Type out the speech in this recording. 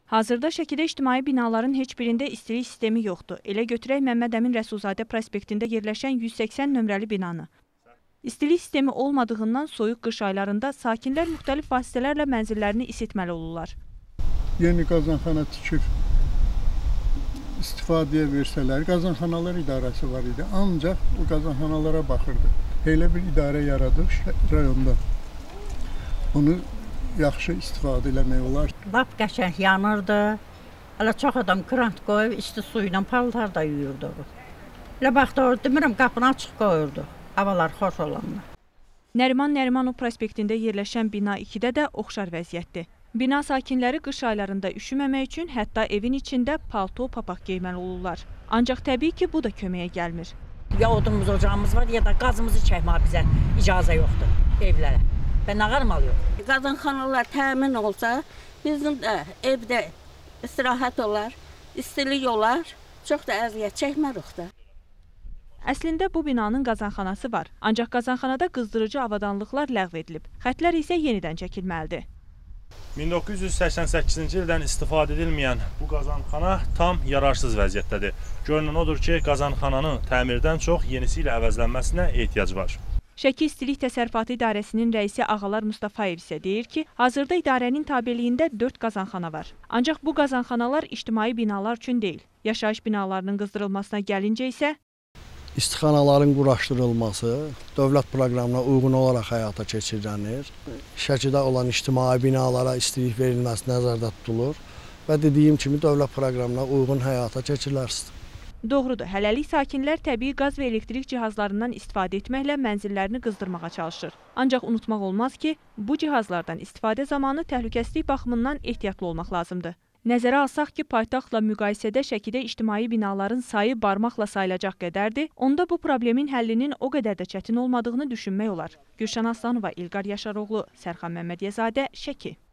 Hazırda Şəkidə ictimai binaların heç birində istilik sistemi yoxdur. Elə götürək Məmməd Əmin Rəsulzadə prospektində yerləşən 180 nömrəli binanı. İstilik sistemi olmadığından soyuq qış aylarında sakinlər müxtəlif vasitələrlə mənzillərini isitməli olurlar. Yeni qazanxana tikib istifadəyə versələr, qazanxanalar idarəsi var idi. Ancaq o qazanxanalara baxırdı. Elə bir idarə yaradıb rayonda. Bunu yaxşı istifadə eləmək olar. Lap qəşəng yanırdı. Hələ çox adam krant qoyub, isti su ilə paltar da yuyurdu. Elə baxdı, demirəm, qapını açıq qoyurdu. Havalar xoş olanlar. Nəriman Nərimanov prospektində yerləşən bina 2-də də oxşar vəziyyətdir. Bina sakinləri qış aylarında üşüməmək üçün hətta evin içində palto, papaq geyməli olurlar. Ancaq təbii ki, bu da köməyə gəlmir. Ya odumuz, ocağımız var, ya da qazımızı çəkmək bizə icazə yoxdur evlərə. Və nağarmalı yox. Qazanxanalar təmin olsa, bizim də evdə istirahət olar, istilik olar, çox da əziyyət çəkmərik də. Əslində bu binanın qazanxanası var, ancaq qazanxanada qızdırıcı avadanlıqlar ləğv edilib, xətlər isə yenidən çəkilməlidir. 1988-ci ildən istifadə edilməyən bu qazanxana tam yararsız vəziyyətdədir. Görünən odur ki, qazanxananın təmirdən çox yenisi ilə əvəzlənməsinə ehtiyac var. Şəki İstilik Təsərrüfatı İdarəsinin rəisi Ağalar Mustafayev isə deyir ki, hazırda idarənin tabeliyində 4 qazanxana var. Ancaq bu qazanxanalar ictimai binalar üçün deyil. Yaşayış binalarının qızdırılmasına gəlincə isə İstixanaların quraşdırılması dövlət proqramına uyğun olaraq həyata keçirilir. Şəkidə olan ictimai binalara istilik verilməsi nəzərdə tutulur və dediyim kimi dövlət proqramına uyğun həyata keçirilir. Doğrudur, hələlik sakinlər təbii qaz və elektrik cihazlarından istifadə etməklə mənzillərini qızdırmağa çalışır. Ancaq unutmaq olmaz ki, bu cihazlardan istifadə zamanı təhlükəsizlik baxımından ehtiyatlı olmaq lazımdır. Nəzərə alsaq ki, paytaxtla müqayisədə Şəkidə ictimai binaların sayı barmaqla sayılacaq qədərdir, onda bu problemin həllinin o qədər də çətin olmadığını düşünmək olar. Gülşən Aslanova, İlqar Yaşaroğlu, Sərxan Məmmədiyəzadə, Şəki.